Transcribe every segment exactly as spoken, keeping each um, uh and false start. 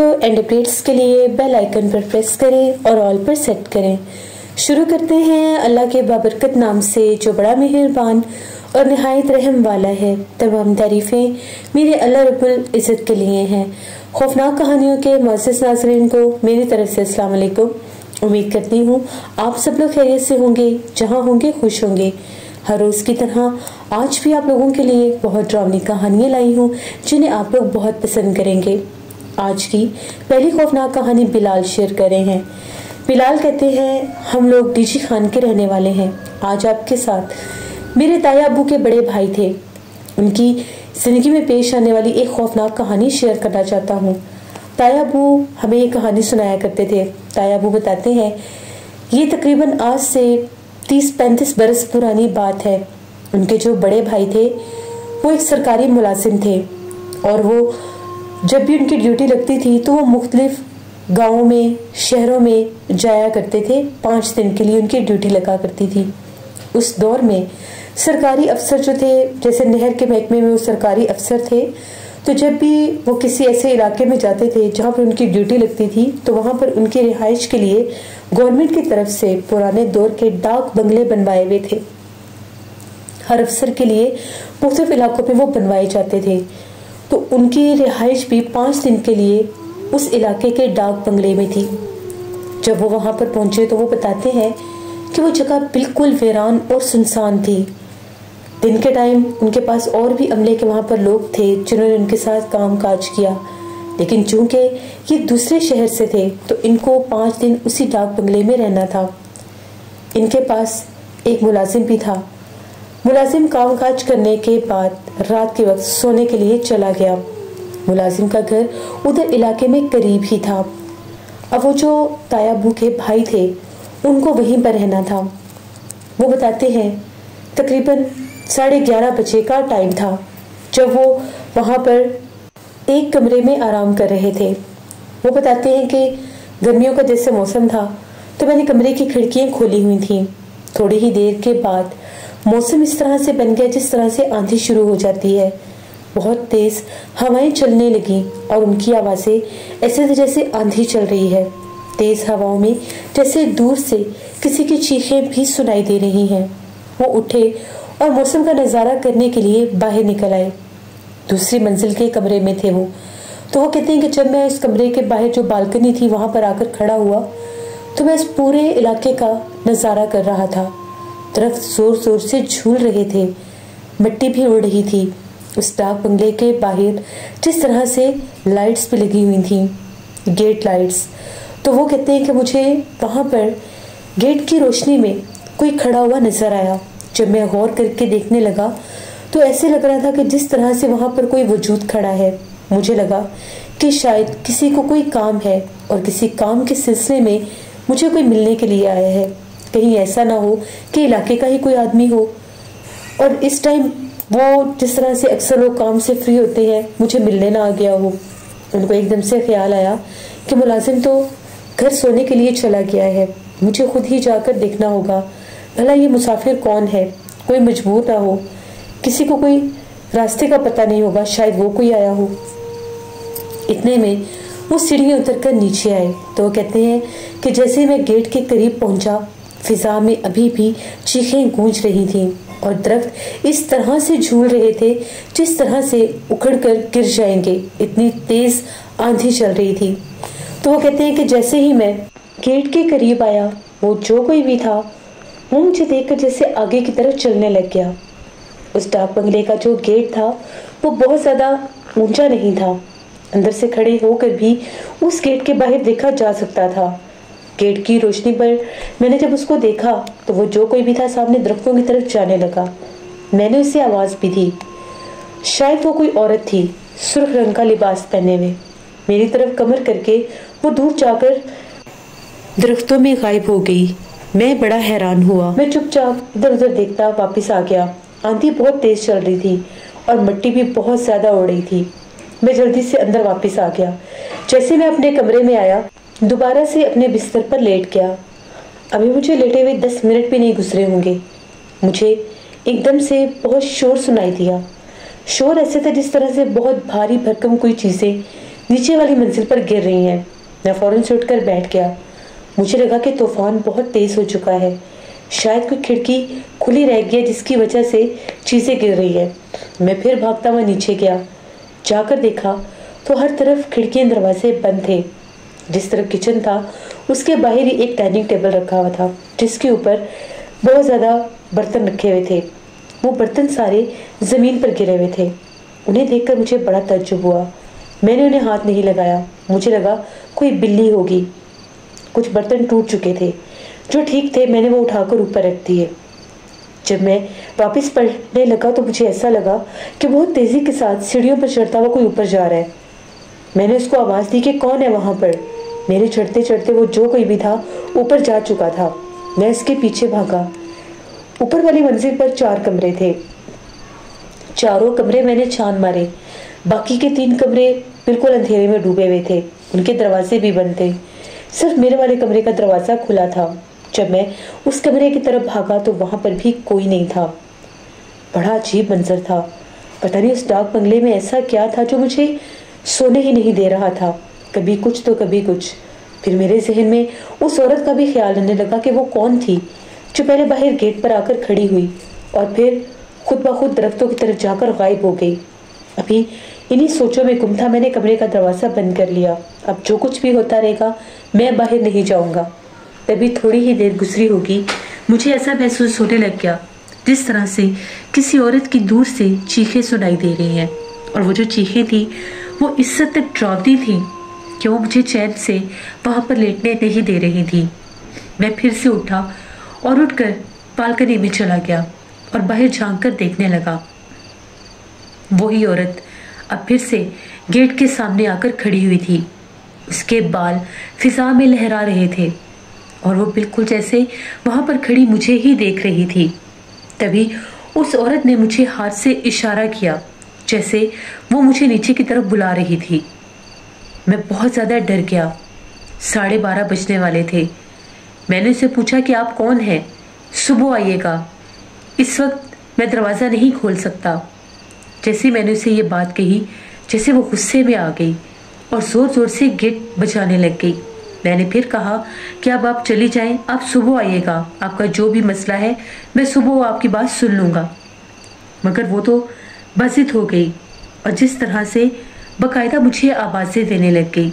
Video and updates کے لیے bell icon پر press کریں اور آل پر سیٹ کریں۔ شروع کرتے ہیں اللہ کے بابرکت نام سے جو بڑا مہربان اور نہایت رحم والا ہے۔ تمام تعریفیں میرے اللہ رب العزت کے لیے ہیں۔ خوفناک کہانیوں کے معزز ناظرین کو میری طرف سے السلام علیکم۔ امید کرتی ہوں آپ سب لوگ خیریت سے ہوں گے، جہاں ہوں گے خوش ہوں گے۔ ہر روز کی طرح آج بھی آپ لوگوں کے لیے بہت ڈراؤنی کہانیاں لائی ہوں جنہیں آپ لوگ بہت پسند کریں گے۔ آج کی پہلی خوفناک کہانی بلال شیئر کر رہے ہیں۔ بلال کہتے ہیں ہم لوگ ڈی جی خان کے رہنے والے ہیں۔ آج آپ کے ساتھ میرے تایا ابو کے بڑے بھائی تھے، ان کی زندگی میں پیش آنے والی ایک خوفناک کہانی شیئر کرنا چاہتا ہوں۔ تایا ابو ہمیں یہ کہانی سنایا کرتے تھے۔ تایا ابو بتاتے ہیں یہ تقریباً آج سے تیس پینتیس برس پرانی بات ہے۔ ان کے جو بڑے بھائی تھے وہ ایک سرکاری ملازم تھے، اور وہ جب بھی ان کی ڈیوٹی لگتی تھی تو وہ مختلف گاؤں میں شہروں میں جایا کرتے تھے۔ پانچ دن کے لیے ان کی ڈیوٹی لگا کرتی تھی۔ اس دور میں سرکاری افسر جو تھے، جیسے نہر کے محکمے میں وہ سرکاری افسر تھے، تو جب بھی وہ کسی ایسے علاقے میں جاتے تھے جہاں پر ان کی ڈیوٹی لگتی تھی تو وہاں پر ان کی رہائش کے لیے گورنمنٹ کی طرف سے پرانے دور کے ڈاک بنگلے بنوائے ہوئے تھے۔ ہر افسر کے لیے مختلف علاقوں میں وہ بنوائے جاتے تھے، تو ان کی رہائش بھی پانچ دن کے لیے اس علاقے کے ڈاک بنگلے میں تھی۔ جب وہ وہاں پر پہنچے تو وہ بتاتے ہیں کہ وہ جگہ بالکل ویران اور سنسان تھی۔ دن کے ٹائم ان کے پاس اور بھی عملے کے وہاں پر لوگ تھے جنہوں نے ان کے ساتھ کام کاج کیا، لیکن چونکہ یہ دوسرے شہر سے تھے تو ان کو پانچ دن اسی ڈاک بنگلے میں رہنا تھا۔ ان کے پاس ایک ملازم بھی تھا۔ ملازم کام کاج کرنے کے بعد رات کے وقت سونے کے لیے چلا گیا۔ ملازم کا گھر ادھر علاقے میں قریب ہی تھا۔ اب وہ جو تایا ابو کے بھائی تھے ان کو وہیں پر رہنا تھا۔ وہ بتاتے ہیں تقریباً ساڑھے گیارہ بجے کا ٹائم تھا جب وہ وہاں پر ایک کمرے میں آرام کر رہے تھے۔ وہ بتاتے ہیں کہ گرمیوں کا جیسے موسم تھا تو میں نے کمرے کی کھڑکیاں کھولی ہوئی تھیں۔ تھوڑی ہی دیر کے بعد موسم اس طرح سے بن گیا جس طرح سے آندھی شروع ہو جاتی ہے۔ بہت تیز ہوائیں چلنے لگیں اور ان کی آوازیں ایسے جیسے آندھی چل رہی ہے۔ تیز ہواؤں میں جیسے دور سے کسی کی چیخیں بھی سنائی دے رہی ہیں۔ وہ اٹھے اور موسم کا نظارہ کرنے کے لیے باہر نکل آئے۔ دوسری منزل کے کمرے میں تھے وہ، تو وہ کہتے ہیں کہ جب میں اس کمرے کے باہر جو بالکنی تھی وہاں پر آ کر کھڑا ہوا تو میں اس پورے علاقے کا نظارہ کر رہا تھا۔ درخت زور زور سے جھول رہے تھے، مٹی بھی اڑ رہی تھی۔ اس ڈاک بنگلے کے باہر جس طرح سے لائٹس بھی لگی ہوئی تھیں، گیٹ لائٹس، تو وہ کہتے ہیں کہ مجھے وہاں پر گیٹ کی روشنی میں کوئی کھڑا ہوا نظر آیا۔ جب میں غور کر کے دیکھنے لگا تو ایسے لگ رہا تھا کہ جس طرح سے وہاں پر کوئی وجود کھڑا ہے۔ مجھے لگا کہ شاید کسی کو کوئی کام ہے اور کسی کام کے سلسلے میں مجھے کوئی ملنے کے لیے آیا ہے۔ کہیں ایسا نہ ہو کہ علاقے کا ہی کوئی آدمی ہو اور اس ٹائم وہ جس طرح سے اکثر لوگ کام سے فری ہوتے ہیں مجھے ملنے نہ آ گیا ہو۔ ان کو ایک دم سے خیال آیا کہ ملازم تو گھر سونے کے لیے چلا گیا ہے، مجھے خود ہی جا کر دیکھنا ہوگا بھلا یہ مسافر کون ہے، کوئی مجبور نہ ہو، کسی کو کوئی راستے کا پتہ نہیں ہوگا، شاید وہ کوئی آیا ہو۔ اتنے میں وہ سیڑھیاں اتر کر نیچے آئے تو وہ کہتے ہیں کہ جیسے میں گیٹ کے قریب پہنچا فضا میں ابھی بھی چیخیں گونج رہی تھیں اور درخت اس طرح سے جھول رہے تھے جس طرح سے اکھڑ کر گر جائیں گے، اتنی تیز آندھی چل رہی تھی۔ تو وہ کہتے ہیں کہ جیسے ہی میں گیٹ کے قریب آیا وہ جو کوئی بھی تھا وہ مجھے دیکھ کر جیسے آگے کی طرف چلنے لگ گیا۔ اس ڈاک بنگلے کا جو گیٹ تھا وہ بہت زیادہ اونچا نہیں تھا، اندر سے کھڑے ہو کر بھی اس گیٹ کے باہر دیکھا جا سکتا تھا۔ گیٹ کی روشنی پر میں نے جب اس کو دیکھا تو وہ جو کوئی بھی تھا سامنے درختوں کی طرف جانے لگا۔ میں نے اسے آواز بھی دی، شاید وہ کوئی عورت تھی سرخ رنگ کا لباس پہنے ہوئے۔ میری طرف کمر کر کے وہ دور جا کر درختوں میں غائب ہو گئی۔ میں بڑا حیران ہوا۔ میں چپ چاپ ادھر ادھر دیکھتا واپس آ گیا۔ آندھی بہت تیز چل رہی تھی اور مٹی بھی بہت زیادہ اڑ رہی تھی۔ میں جلدی سے اندر واپس آ گیا۔ جیسے میں اپنے کمرے میں آیا دوبارہ سے اپنے بستر پر لیٹ گیا۔ ابھی مجھے لیٹے ہوئے دس منٹ بھی نہیں گزرے ہوں گے، مجھے ایک دم سے بہت شور سنائی دیا۔ شور ایسے تھا جس طرح سے بہت بھاری بھرکم کوئی چیزیں नीचे वाली मंजिल पर गिर रही हैं। मैं फौरन से उठकर बैठ गया। मुझे लगा कि तूफान बहुत तेज हो चुका है। शायद कोई खिड़की खुली रह गई है जिसकी वजह से चीजें गिर रही है। मैं फिर भागता हुआ नीचे गया। जाकर देखा तो हर तरफ खिड़कियां दरवाजे बंद थे। जिस तरफ किचन था उसके बाहर ही एक डाइनिंग टेबल रखा हुआ था जिसके ऊपर बहुत ज़्यादा बर्तन रखे हुए थे। वो बर्तन सारे ज़मीन पर गिरे हुए थे। उन्हें देखकर मुझे बड़ा ताज्जुब हुआ। मैंने उन्हें हाथ नहीं लगाया। मुझे लगा कोई बिल्ली होगी। कुछ बर्तन टूट चुके थे, जो ठीक थे मैंने वो उठाकर ऊपर रख दिए। जब मैं वापस पढ़ने लगा तो मुझे ऐसा लगा कि बहुत तेज़ी के साथ सीढ़ियों पर चढ़ता हुआ कोई ऊपर जा रहा है। मैंने उसको आवाज़ दी कि कौन है वहाँ पर। मेरे चढ़ते चढ़ते वो जो कोई भी था ऊपर जा चुका था। मैं इसके पीछे भागा। ऊपर वाली मंजिल पर चार कमरे थे। चारों कमरे मैंने छान मारे। बाकी के तीन कमरे बिल्कुल अंधेरे में डूबे हुए थे। उनके दरवाजे भी बंद थे। सिर्फ मेरे वाले कमरे का दरवाज़ा खुला था। जब मैं उस कमरे की तरफ भागा तो वहाँ पर भी कोई नहीं था। बड़ा अजीब मंजर था। पता नहीं उस डाक बंगले में ऐसा क्या था जो मुझे सोने ही नहीं दे रहा था। कभी कुछ तो कभी कुछ। फिर मेरे जहन में उस औरत का भी ख्याल आने लगा कि वो कौन थी जो पहले बाहर गेट पर आकर खड़ी हुई और फिर खुद ब खुद दरख्तों की तरफ जाकर गायब हो गई। अभी इन्हीं सोचों में गुम था। मैंने कमरे का दरवाज़ा बंद कर लिया। अब जो कुछ भी होता रहेगा मैं बाहर नहीं जाऊंगा। तभी थोड़ी ही देर गुजरी होगी, मुझे ऐसा महसूस होने लग गया जिस तरह से किसी औरत की दूर से चीखें सुनाई दे रही हैं। और वो जो चीखें थी वो इस हद तक डरावनी थी कि वो मुझे चैन से वहाँ पर लेटने नहीं दे रही थी। मैं फिर से उठा और उठकर बालकनी में चला गया और बाहर झांक कर देखने लगा। वही औरत अब फिर से गेट के सामने आकर खड़ी हुई थी। उसके बाल फिजा में लहरा रहे थे और वो बिल्कुल जैसे वहाँ पर खड़ी मुझे ही देख रही थी। तभी उस औरत ने मुझे हाथ से इशारा किया जैसे वो मुझे नीचे की तरफ बुला रही थी। मैं बहुत ज़्यादा डर गया। साढ़े बारह बजने वाले थे। मैंने उससे पूछा कि आप कौन हैं? सुबह आइएगा, इस वक्त मैं दरवाज़ा नहीं खोल सकता। जैसे मैंने उसे ये बात कही जैसे वो गुस्से में आ गई और ज़ोर ज़ोर से गेट बजाने लग गई। मैंने फिर कहा कि अब आप चली जाएं, आप सुबह आइएगा, आपका जो भी मसला है मैं सुबह आपकी बात सुन लूँगा। मगर वो तो बाजिद हो गई और जिस तरह से बाकायदा मुझे आवाज़ें देने लग गई।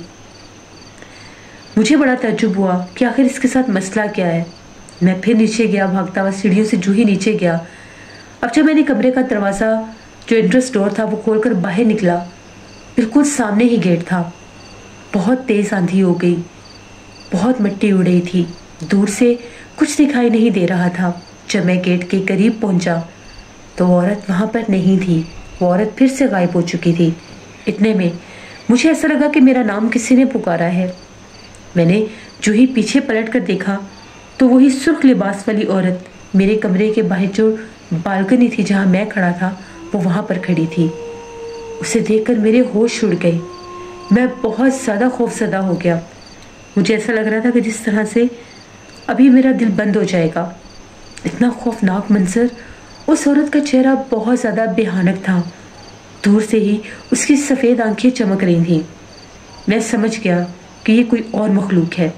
मुझे बड़ा ताज्जुब हुआ कि आखिर इसके साथ मसला क्या है। मैं फिर नीचे गया भागता हुआ। सीढ़ियों से जूही नीचे गया। अब जब मैंने कमरे का दरवाज़ा जो एंट्रेंस डोर था वो खोलकर बाहर निकला, बिल्कुल सामने ही गेट था। बहुत तेज़ आंधी हो गई, बहुत मिट्टी उड़ रही थी। दूर से कुछ दिखाई नहीं दे रहा था। जब मैं गेट के करीब पहुंचा तो वो औरत वहाँ पर नहीं थी। वो औरत फिर से गायब हो चुकी थी। इतने में मुझे ऐसा लगा कि मेरा नाम किसी ने पुकारा है। मैंने जो ही पीछे पलट कर देखा तो वही सुर्ख लिबास वाली औरत मेरे कमरे के बाहर जो बालकनी थी जहाँ मैं खड़ा था वो वहाँ पर खड़ी थी। उसे देखकर मेरे होश उड़ गए। मैं बहुत ज़्यादा खौफज़दा हो गया। मुझे ऐसा लग रहा था कि जिस तरह से अभी मेरा दिल बंद हो जाएगा। इतना खौफनाक मंजर। उस औरत का चेहरा बहुत ज़्यादा भयानक था। दूर से ही उसकी सफ़ेद आंखें चमक रही थीं। मैं समझ गया कि ये कोई और मखलूक है।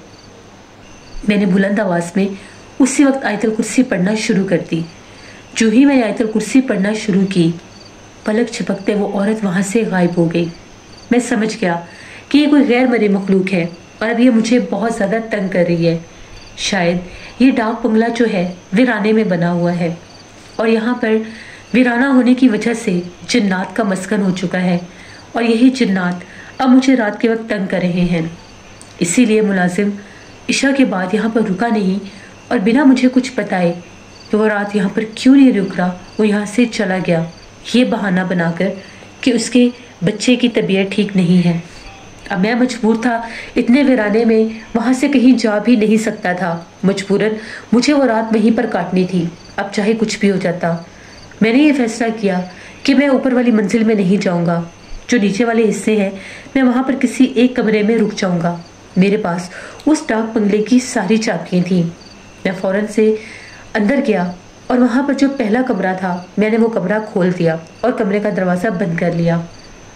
मैंने बुलंद आवाज़ में उसी वक्त आयतल कुर्सी पढ़ना शुरू कर दी। जो ही मैंने आयतल कुर्सी पढ़ना शुरू की, पलक झपकते वो औरत वहाँ से गायब हो गई। मैं समझ गया कि ये कोई गैर मरे मखलूक है और अब ये मुझे बहुत ज़्यादा तंग कर रही है। शायद ये डाक बंगला जो है वीराने में बना हुआ है और यहाँ पर वीराना होने की वजह से जिन्नात का मस्कन हो चुका है और यही जिन्नात अब मुझे रात के वक्त तंग कर रहे हैं। इसीलिए मुलाजिम इशा के बाद यहाँ पर रुका नहीं और बिना मुझे कुछ बताए कि वो रात यहाँ पर क्यों नहीं रुक रहा, वो यहाँ से चला गया ये बहाना बनाकर कि उसके बच्चे की तबीयत ठीक नहीं है। अब मैं मजबूर था, इतने वीराने में वहाँ से कहीं जा भी नहीं सकता था। मजबूरन मुझे वो रात वहीं पर काटनी थी, अब चाहे कुछ भी हो जाता। मैंने ये फैसला किया कि मैं ऊपर वाली मंजिल में नहीं जाऊँगा। जो नीचे वाले हिस्से हैं मैं वहाँ पर किसी एक कमरे में रुक जाऊँगा। मेरे पास उस डाक बंगले की सारी चाबियाँ थीं। मैं फ़ौरन से अंदर गया और वहाँ पर जो पहला कमरा था मैंने वो कमरा खोल दिया और कमरे का दरवाज़ा बंद कर लिया।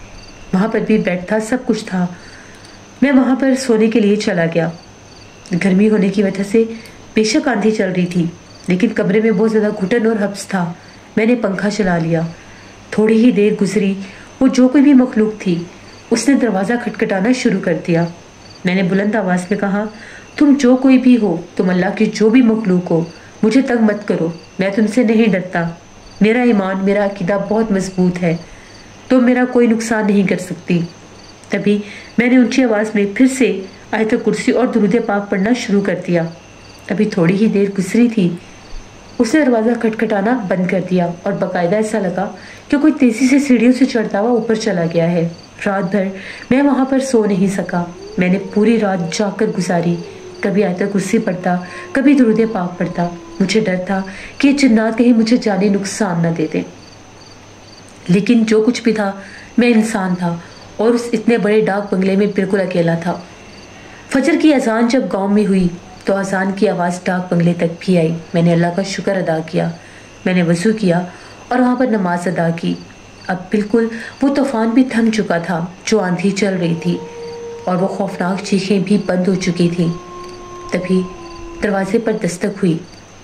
वहाँ पर भी बेड था, सब कुछ था। मैं वहाँ पर सोने के लिए चला गया। गर्मी होने की वजह से बेशक आंधी चल रही थी, लेकिन कमरे में बहुत ज़्यादा घुटन और हब्स था। मैंने पंखा चला लिया। थोड़ी ही देर गुजरी, वो जो कोई भी मखलूक थी उसने दरवाज़ा खटखटाना शुरू कर दिया। मैंने बुलंद आवाज़ में कहा, तुम जो कोई भी हो, तुम अल्लाह की जो भी मखलूक हो, मुझे तंग मत करो, मैं तुमसे नहीं डरता। मेरा ईमान, मेरा अकीदा बहुत मजबूत है, तो मेरा कोई नुकसान नहीं कर सकती। तभी मैंने ऊंची आवाज़ में फिर से आयत कुर्सी और दुरूद पाक पढ़ना शुरू कर दिया। अभी थोड़ी ही देर गुजरी थी, उसने दरवाज़ा खटखटाना बंद कर दिया और बाकायदा ऐसा लगा कि कोई तेज़ी से सीढ़ियों से चढ़ता हुआ ऊपर चला गया है। रात भर मैं वहाँ पर सो नहीं सका। मैंने पूरी रात जाकर गुजारी। कभी आयत कुर्सी पढ़ता, कभी दुरूद पाक पढ़ता। मुझे डर था कि ये जिन्नात कहीं मुझे जाने नुकसान न दे दें। लेकिन जो कुछ भी था, मैं इंसान था और उस इतने बड़े डाक बंगले में बिल्कुल अकेला था। फजर की अजान जब गांव में हुई तो अजान की आवाज़ डाक बंगले तक भी आई। मैंने अल्लाह का शुक्र अदा किया। मैंने वज़ू किया और वहाँ पर नमाज अदा की। अब बिल्कुल वो तूफ़ान भी थम चुका था जो आंधी चल रही थी, और वो खौफनाक चीखें भी बंद हो चुकी थीं। तभी दरवाजे पर दस्तक हुई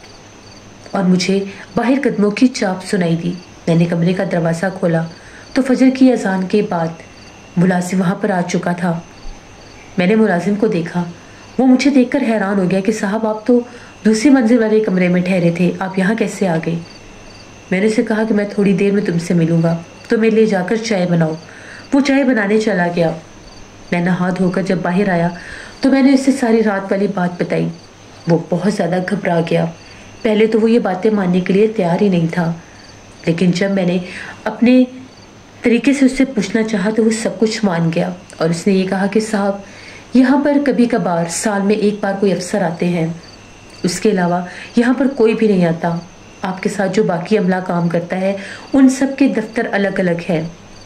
और मुझे बाहर कदमों की चाप सुनाई दी। मैंने कमरे का दरवाज़ा खोला तो फजर की अजान के बाद मुलाजिम वहाँ पर आ चुका था। मैंने मुलाजिम को देखा। वो मुझे देखकर हैरान हो गया कि साहब, आप तो दूसरी मंजिल वाले कमरे में ठहरे थे, आप यहाँ कैसे आ गए? मैंने उसे कहा कि मैं थोड़ी देर में तुमसे मिलूँगा, तो मेरे लिए जाकर चाय बनाओ। वो चाय बनाने चला गया। मैं नहा धोकर जब बाहर आया तो मैंने उससे सारी रात वाली बात बताई। वो बहुत ज़्यादा घबरा गया। पहले तो वो ये बातें मानने के लिए तैयार ही नहीं था, लेकिन जब मैंने अपने तरीके से उससे पूछना चाहा तो वो सब कुछ मान गया। और उसने ये कहा कि साहब, यहाँ पर कभी कभार साल में एक बार कोई अफसर आते हैं, उसके अलावा यहाँ पर कोई भी नहीं आता। आपके साथ जो बाकी अमला काम करता है, उन सब के दफ्तर अलग अलग हैं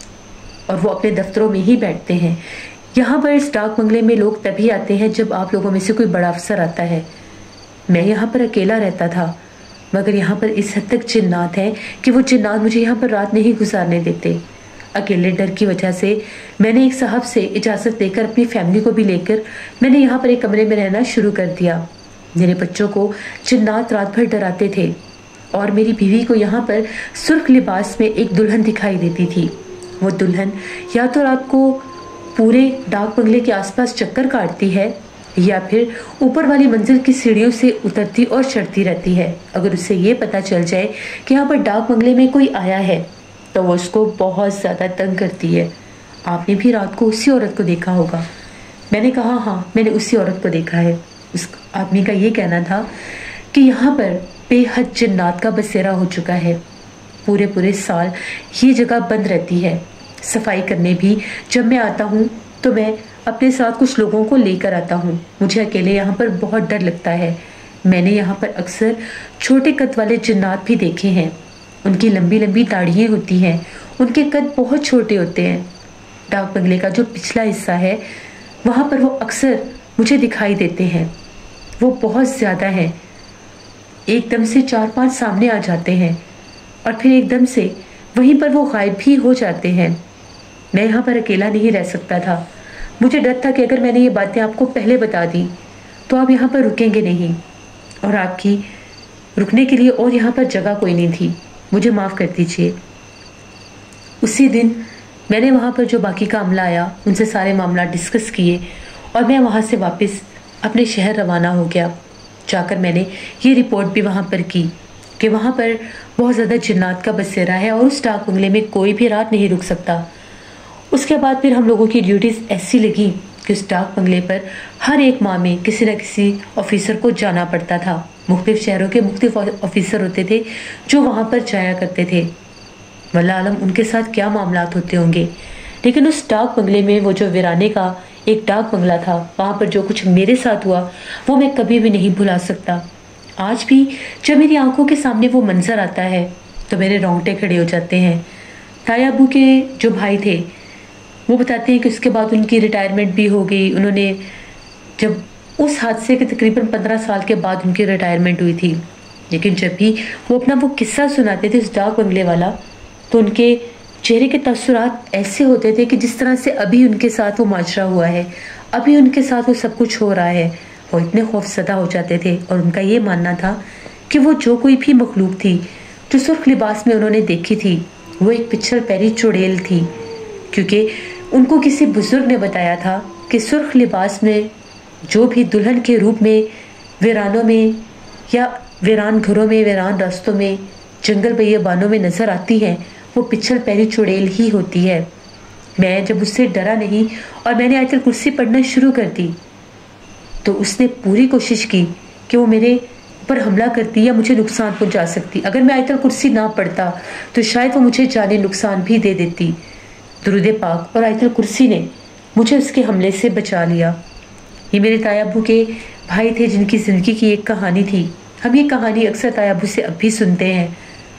और वो अपने दफ्तरों में ही बैठते हैं। यहाँ पर इस डाक बंगले में लोग तभी आते हैं जब आप लोगों में से कोई बड़ा अफसर आता है। मैं यहाँ पर अकेला रहता था, मगर यहाँ पर इस हद तक जिन्नात हैं कि वो जिन्नात मुझे यहाँ पर रात नहीं गुजारने देते। अकेले डर की वजह से मैंने एक साहब से इजाज़त लेकर अपनी फैमिली को भी लेकर मैंने यहाँ पर एक कमरे में रहना शुरू कर दिया। मेरे बच्चों को जिन्नात रात भर डराते थे और मेरी बीवी को यहाँ पर सुर्ख लिबास में एक दुल्हन दिखाई देती थी। वो दुल्हन या तो रात को पूरे डाक बंगले के आसपास चक्कर काटती है या फिर ऊपर वाली मंजिल की सीढ़ियों से उतरती और चढ़ती रहती है। अगर उसे ये पता चल जाए कि यहाँ पर डाक बंगले में कोई आया है तो वो उसको बहुत ज़्यादा तंग करती है। आपने भी रात को उसी औरत को देखा होगा। मैंने कहा, हाँ, मैंने उसी औरत को देखा है। उस आदमी का ये कहना था कि यहाँ पर बेहद जिन्नात का बसेरा हो चुका है। पूरे पूरे साल ये जगह बंद रहती है। सफाई करने भी जब मैं आता हूँ तो मैं अपने साथ कुछ लोगों को लेकर आता हूँ। मुझे अकेले यहाँ पर बहुत डर लगता है। मैंने यहाँ पर अक्सर छोटे कद वाले जिन्नात भी देखे हैं। उनकी लंबी लंबी दाढ़ियाँ होती हैं, उनके कद बहुत छोटे होते हैं। डाक बंगले का जो पिछला हिस्सा है वहाँ पर वो अक्सर मुझे दिखाई देते हैं। वो बहुत ज़्यादा हैं। एकदम से चार पांच सामने आ जाते हैं और फिर एकदम से वहीं पर वो गायब भी हो जाते हैं। मैं यहाँ पर अकेला नहीं रह सकता था। मुझे डर था कि अगर मैंने ये बातें आपको पहले बता दी तो आप यहाँ पर रुकेंगे नहीं, और आपकी रुकने के लिए और यहाँ पर जगह कोई नहीं थी। मुझे माफ़ कर दीजिए। उसी दिन मैंने वहाँ पर जो बाकी का अमला आया उनसे सारे मामला डिस्कस किए और मैं वहाँ से वापस अपने शहर रवाना हो गया। जाकर मैंने ये रिपोर्ट भी वहाँ पर की कि वहाँ पर बहुत ज़्यादा जिन्नात का बसेरा है और उस डाक बंगले में कोई भी रात नहीं रुक सकता। उसके बाद फिर हम लोगों की ड्यूटीज़ ऐसी लगी कि उस डाक बंगले पर हर एक माह में किसी न किसी ऑफिसर को जाना पड़ता था। मुख्तलिफ शहरों के मुख्तलिफ ऑफिसर होते थे जो वहाँ पर जाया करते थे। वल्लाह आलम उनके साथ क्या मामलात होते होंगे, लेकिन उस डाक बंगले में वो जो वीराने का एक डाक बंगला था, वहाँ पर जो कुछ मेरे साथ हुआ वो मैं कभी भी नहीं भुला सकता। आज भी जब मेरी आंखों के सामने वो मंजर आता है तो मेरे रोंगटे खड़े हो जाते हैं। ताया अबू के जो भाई थे वो बताते हैं कि उसके बाद उनकी रिटायरमेंट भी हो गई। उन्होंने जब उस हादसे के तकरीबन पंद्रह साल के बाद उनकी रिटायरमेंट हुई थी, लेकिन जब भी वो अपना वो किस्सा सुनाते थे उस डाक बंगले वाला, तो उनके चेहरे के तासुरात ऐसे होते थे कि जिस तरह से अभी उनके साथ वो माजरा हुआ है, अभी उनके साथ वो सब कुछ हो रहा है। वो इतने खौफजदा हो जाते थे और उनका ये मानना था कि वो जो कोई भी मखलूक थी जो सुर्ख लिबास में उन्होंने देखी थी, वो एक पिछल पैरी चुड़ैल थी, क्योंकि उनको किसी बुजुर्ग ने बताया था कि सुर्ख लिबास में जो भी दुल्हन के रूप में वीरानों में या वीरान घरों में, वीरान रास्तों में, जंगल बेयाबानों में नजर आती है, वो पिछल पैरी चुड़ैल ही होती है। मैं जब उससे डरा नहीं और मैंने आयतल कुर्सी पढ़ना शुरू कर दी, तो उसने पूरी कोशिश की कि वो मेरे ऊपर हमला करती या मुझे नुकसान पहुंचा सकती। अगर मैं आयतल कुर्सी ना पढ़ता तो शायद वो मुझे जाने नुकसान भी दे देती। दुरूद पाक और आयतल कुर्सी ने मुझे उसके हमले से बचा लिया। ये मेरे ताया अब्बू के भाई थे जिनकी ज़िंदगी की एक कहानी थी। हम ये कहानी अक्सर ताया अब्बू से अब भी सुनते हैं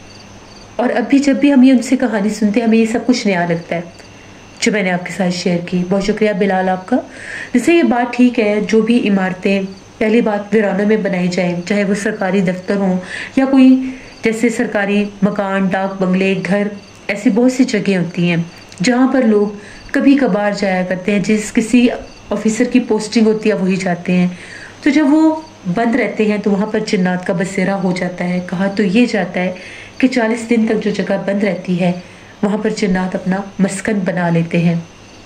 और अब भी जब भी हम ये उनसे कहानी सुनते हैं हमें ये सब कुछ नया लगता है जो मैंने आपके साथ शेयर की। बहुत शुक्रिया बिलाल आपका। जैसे ये बात ठीक है, जो भी इमारतें पहली बात वीरानों में बनाई जाएं, चाहे वो सरकारी दफ्तर हों या कोई जैसे सरकारी मकान, डाक बंगले, घर, ऐसी बहुत सी जगह होती हैं जहाँ पर लोग कभी कभार जाया करते हैं। जिस किसी ऑफिसर की पोस्टिंग होती है वही जाते हैं। तो जब वो बंद रहते हैं तो वहाँ पर जिन्नात का बसेरा हो जाता है। कहा तो ये जाता है कि चालीस दिन तक जो जगह बंद रहती है वहाँ पर जिन्नात अपना मस्कन बना लेते हैं।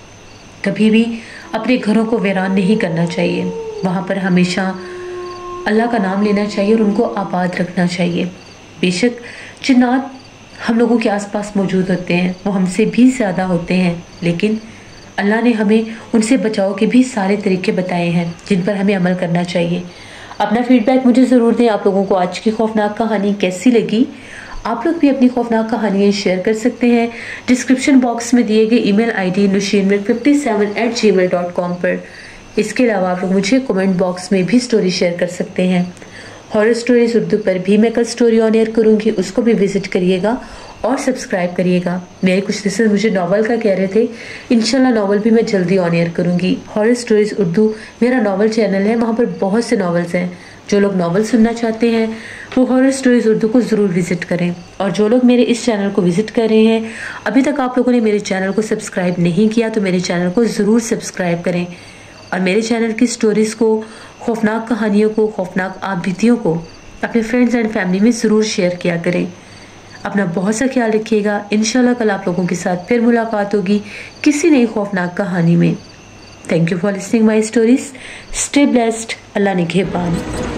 कभी भी अपने घरों को वीरान नहीं करना चाहिए, वहाँ पर हमेशा अल्लाह का नाम लेना चाहिए और उनको आबाद रखना चाहिए। बेशक जिन्नात हम लोगों के आसपास मौजूद होते हैं, वो हमसे भी ज़्यादा होते हैं, लेकिन अल्लाह ने हमें उनसे बचाव के भी सारे तरीके बताए हैं जिन पर हमें अमल करना चाहिए। अपना फीडबैक मुझे ज़रूर दें। आप लोगों को आज की खौफनाक कहानी कैसी लगी? आप लोग भी अपनी खौफनाक कहानियाँ शेयर कर सकते हैं डिस्क्रिप्शन बॉक्स में दिए गए email ID Nausheen milk fifty seven eight Gmail dot com पर। इसके अलावा आप लोग मुझे कमेंट बॉक्स में भी स्टोरी शेयर कर सकते हैं। हॉरर स्टोरीज उर्दू पर भी मैं कल स्टोरी ऑन एयर करूँगी, उसको भी विजिट करिएगा और सब्सक्राइब करिएगा। मेरे कुछ लिसनर मुझे नॉवल का कह रहे थे, इंशाल्लाह नॉवल भी मैं जल्दी ऑन एयर करूँगी। हॉरर स्टोरीज उर्दू मेरा नॉवल चैनल है, वहाँ पर बहुत से नॉवल्स हैं। जो लोग नॉवल सुनना चाहते हैं वो हॉरर स्टोरीज उर्दू को ज़रूर विजिट करें। और जो लोग मेरे इस चैनल को विजिट कर रहे हैं, अभी तक आप लोगों ने मेरे चैनल को सब्सक्राइब नहीं किया तो मेरे चैनल को ज़रूर सब्सक्राइब करें और मेरे चैनल की स्टोरीज़ को, खौफनाक कहानियों को, खौफनाक आपबीतियों को अपने फ्रेंड्स एंड फैमिली में ज़रूर शेयर किया करें। अपना बहुत सा ख्याल रखिएगा। इंशाल्लाह कल आप लोगों के साथ फिर मुलाकात होगी किसी नई खौफनाक कहानी में। Thank you for listening my stories. Stay blessed. अल्लाह निगहबान।